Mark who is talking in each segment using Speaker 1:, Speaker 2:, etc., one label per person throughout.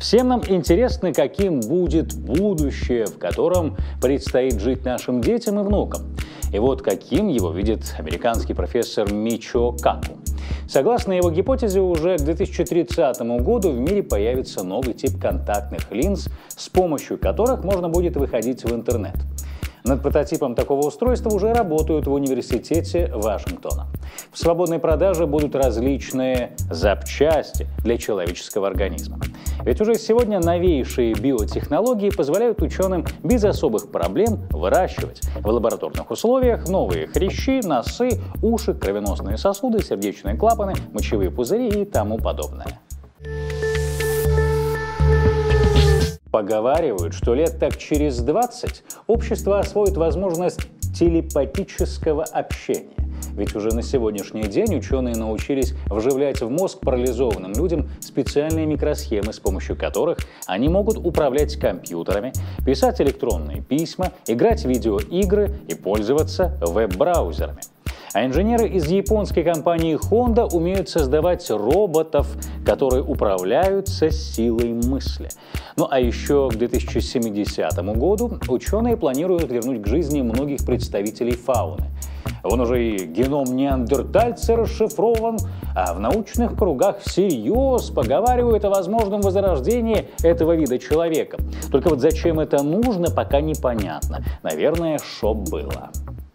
Speaker 1: Всем нам интересно, каким будет будущее, в котором предстоит жить нашим детям и внукам. И вот каким его видит американский профессор Мичио Каку. Согласно его гипотезе, уже к 2030 году в мире появится новый тип контактных линз, с помощью которых можно будет выходить в интернет. Над прототипом такого устройства уже работают в университете Вашингтона. В свободной продаже будут различные запчасти для человеческого организма. Ведь уже сегодня новейшие биотехнологии позволяют ученым без особых проблем выращивать в лабораторных условиях новые хрящи, носы, уши, кровеносные сосуды, сердечные клапаны, мочевые пузыри и тому подобное. Поговаривают, что лет так через 20 общество освоит возможность телепатического общения. Ведь уже на сегодняшний день ученые научились вживлять в мозг парализованным людям специальные микросхемы, с помощью которых они могут управлять компьютерами, писать электронные письма, играть в видеоигры и пользоваться веб-браузерами. А инженеры из японской компании Honda умеют создавать роботов, которые управляются силой мысли. Ну а еще к 2070 году ученые планируют вернуть к жизни многих представителей фауны. Вон уже и геном неандертальца расшифрован, а в научных кругах всерьез поговаривают о возможном возрождении этого вида человека. Только вот зачем это нужно, пока непонятно. Наверное, чтоб было.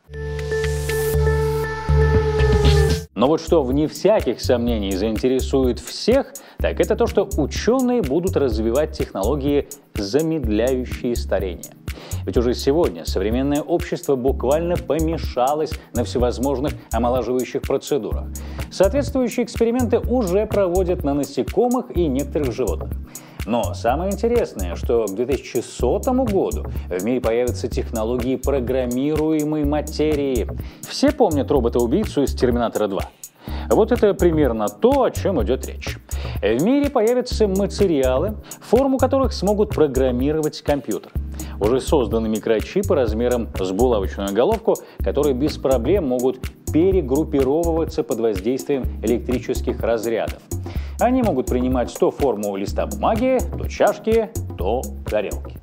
Speaker 1: Но вот что вне всяких сомнений заинтересует всех, так это то, что ученые будут развивать технологии, замедляющие старение. Ведь уже сегодня современное общество буквально помешалось на всевозможных омолаживающих процедурах. Соответствующие эксперименты уже проводят на насекомых и некоторых животных. Но самое интересное, что к 2100 году в мире появятся технологии программируемой материи. Все помнят робота-убийцу из «Терминатора 2». Вот это примерно то, о чем идет речь. В мире появятся материалы, форму которых смогут программировать компьютер. Уже созданы микрочипы размером с булавочную головку, которые без проблем могут перегруппировываться под воздействием электрических разрядов. Они могут принимать то форму листа бумаги, то чашки, то тарелки.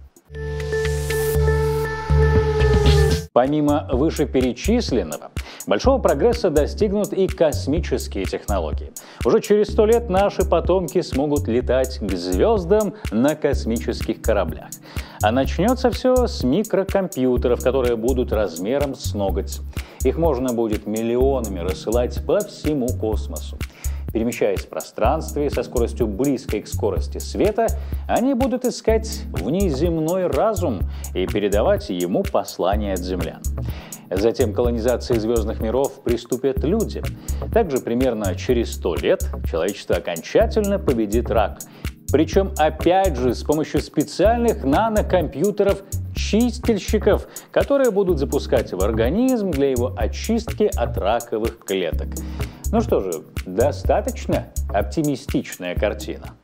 Speaker 1: Помимо вышеперечисленного, большого прогресса достигнут и космические технологии. Уже через 100 лет наши потомки смогут летать к звездам на космических кораблях. А начнется все с микрокомпьютеров, которые будут размером с ноготь. Их можно будет миллионами рассылать по всему космосу. Перемещаясь в пространстве со скоростью близкой к скорости света, они будут искать внеземной разум и передавать ему послания от землян. Затем к колонизации звездных миров приступят люди. Также примерно через 100 лет человечество окончательно победит рак. Причем опять же с помощью специальных нанокомпьютеров-чистильщиков, которые будут запускать в организм для его очистки от раковых клеток. Ну что же, достаточно оптимистичная картина.